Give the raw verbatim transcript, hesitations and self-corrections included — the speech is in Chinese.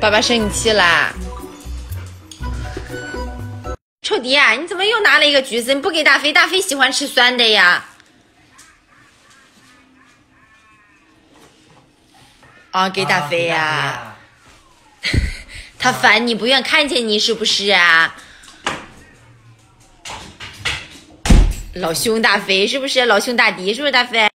爸爸生气啦！臭迪啊，你怎么又拿了一个橘子？你不给大飞，大飞喜欢吃酸的呀。啊，给大飞呀、啊。他烦你，不愿看见你，是不是啊？老兄大飞是不是？老兄大迪是不是大飞？